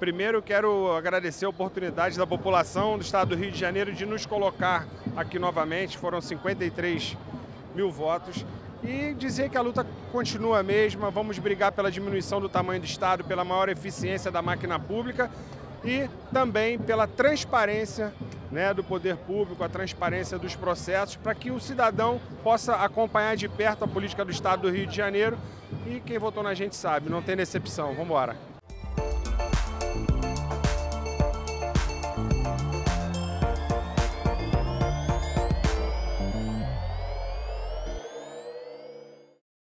Primeiro, quero agradecer a oportunidade da população do estado do Rio de Janeiro de nos colocar aqui novamente. Foram 53 mil votos. E dizer que a luta continua a mesma. Vamos brigar pela diminuição do tamanho do Estado, pela maior eficiência da máquina pública e também pela transparência, né, do poder público, a transparência dos processos, para que o cidadão possa acompanhar de perto a política do Estado do Rio de Janeiro. E quem votou na gente sabe, não tem decepção. Vamos embora.